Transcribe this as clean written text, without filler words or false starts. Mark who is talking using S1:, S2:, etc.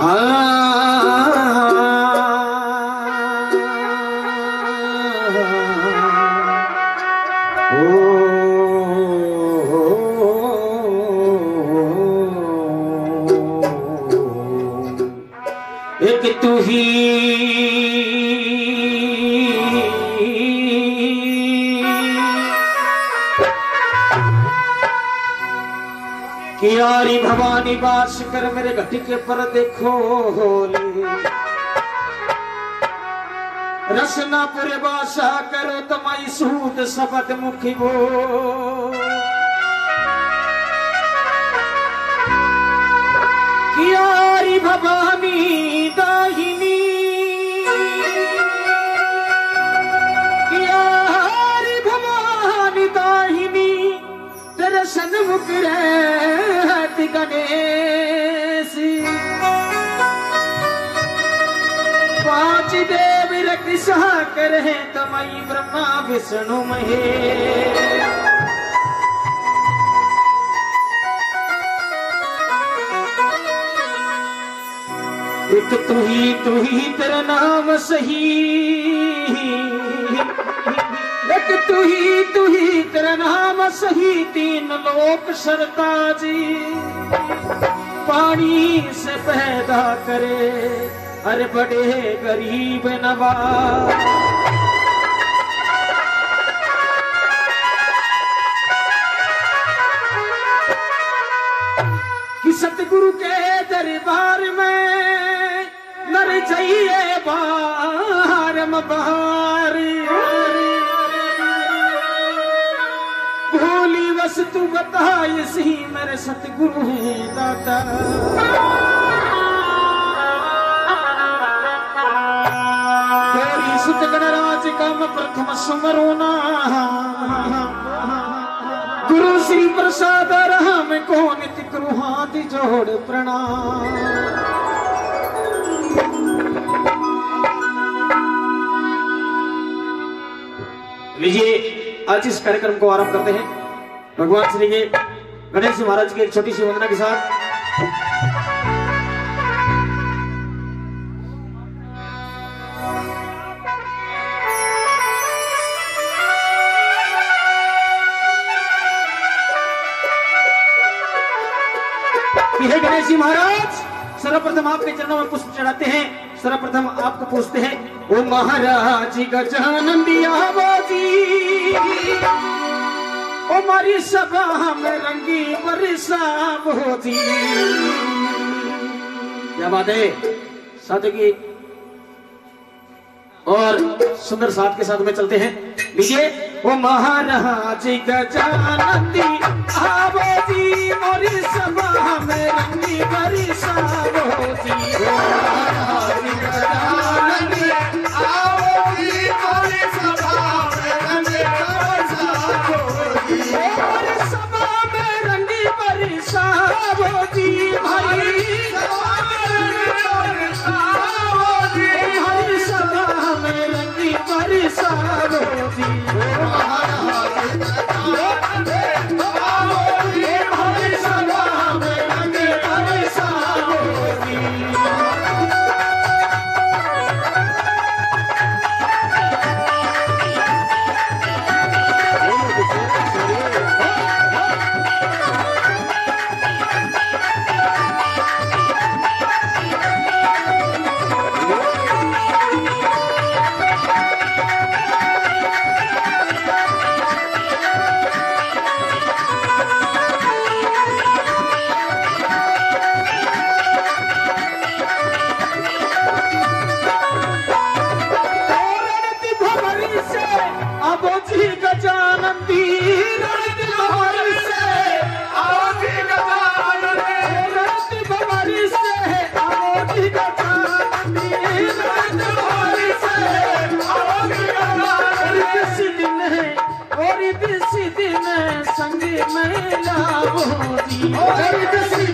S1: एक तू ही कियारी भवानी बास कर मेरे घटिके पर देखो होली रसना पुरे बासा करो तमाई सूत शब्द मुखी वो कियारी भवानी दाहिनी कियारी भवानी दाहिनी तेरे सन्मुख रहती गणेश पांच देव रक्षा करे तमई ब्रह्मा विष्णु महेश एक तू ही तेरा नाम सही एक तू ही तेरा नाम सही तीन लोक सरताजी पानी से पैदा करे अरे बड़े गरीब नवाज कि सतगुरु के दरबार में नर जाइए बार बार भोली वस्तु बताए सी मेरे सतगुरु है दाता गौरी सुत गणराज का मैं प्रथम सुमरोना गुरु श्री प्रसाद राम को नित्य गुरु हाथ जोड़ प्रणाम। लीजिए आज इस कार्यक्रम को आरंभ करते हैं भगवान श्री के गणेश जी महाराज की एक छोटी सी वंदना के साथ। हे गणेश जी महाराज सर्वप्रथम आपके चरणों में पुष्प चढ़ाते हैं। सर्वप्रथम आपको पूछते हैं ओ महाराज गजानंदी आवाजी ओ मारी सभा में रंगी बरसा बोधी। क्या बात है साथ की और सुंदर साथ के साथ में चलते हैं। लीजिए ओ महाराज गजानंदी आवाजी मारी सभा में रंगी बरसा बोधी। संग में लाओ जी